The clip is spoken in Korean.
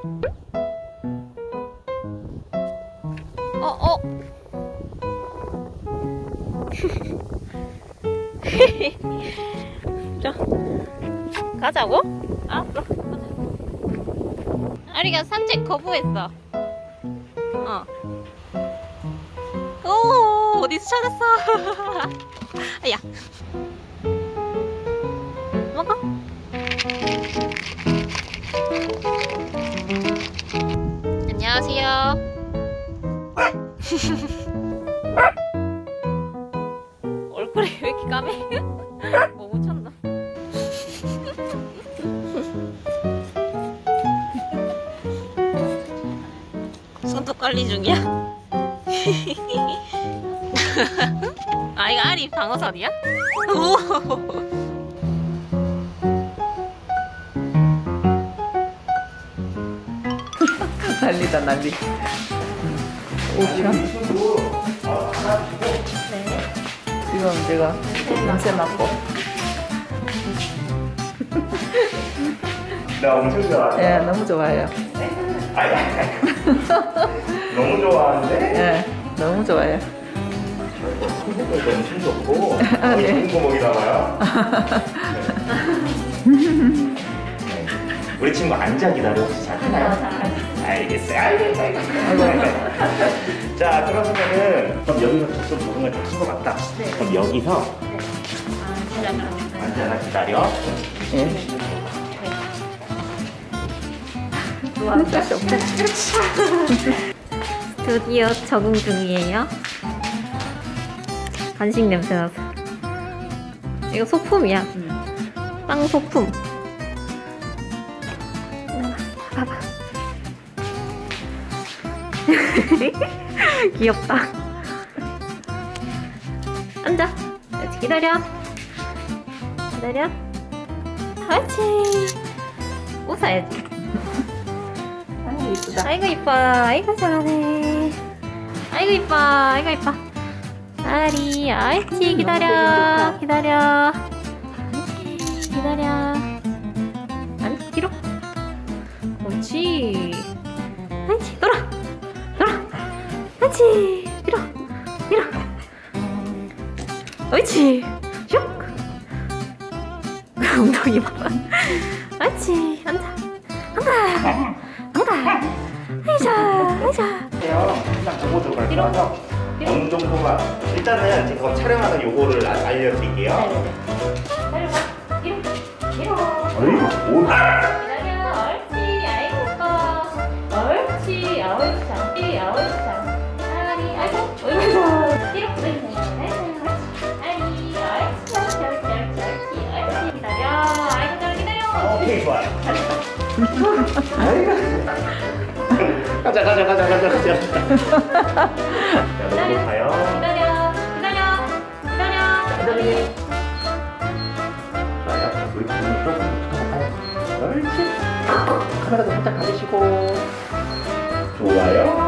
자, 가자고? 알았어. 아리가 산책 거부했어. 오, 어디서 찾았어? 야, 먹어. 안녕하세요. 얼굴이 왜 이렇게 까매? 뭐 묻혔나? 손톱 관리 중이야? 아, 이거 아리 방어선이야? 오! 난리다 난리. 오션. 네. 지금 제가 냄새 맡고. 나 엄청 좋아해. 네, 너무 좋아해요. 너무 좋아하는데? 네, 너무 좋아해요. 구멍도 엄청 좋고 아, 네. 좋은 구멍이나 봐요. 우리 친구 앉아 기다려. 혹시 잘하나요? 알겠어요. 알겠어요. 자, 그러면은 그럼 여기서 좀 적응을 다 한 것 같다. 네. 그럼 여기서 앉아라 기다려. 네. 드디어 적응 중이에요. 간식 냄새 나서. 이거 소품이야. 빵 소품. 봐봐. 귀엽다. 앉아. 기다려. 기다려. 그렇지. 웃어야지. 아이고 이쁘다. 아이고 이뻐. 아이고 잘하네. 아이고 이뻐. 아이고 이뻐. 아리, 아이치 기다려. 기다려. 아이치 기다려. 아니 뒤로. 옳지. 아이치 돌아. 돌아. 아이치 뒤로. 뒤로. 옳지. 슉. 엉덩이 봐봐. 아이치 앉아. 앉아. 앉아. 아이자. 아이자. 일단 보고 들어갈 거라서 어느 정도가 일단은 제가 촬영하는 요거를 알려드릴게요. 내려가. 뒤로. 뒤로. 어이? 오. 기다려. 옳지. 아이고 이뻐. 옳지. 아오이치 옳지. 아오이치 아리. 아이고. 어이구. 뒤로. 옳지. 아리. 옳지. 옳지. 옳지. 기다려. 아이고 잘 기다려. 오케이, 좋아요. 가자. 자, 너무 가요. 기다려. 기다려. 기다려. 기다려. 좋아요. 우리 부모님 조금 붙어볼까요? 옳지. 카메라도 살짝 가지시고. 좋아요.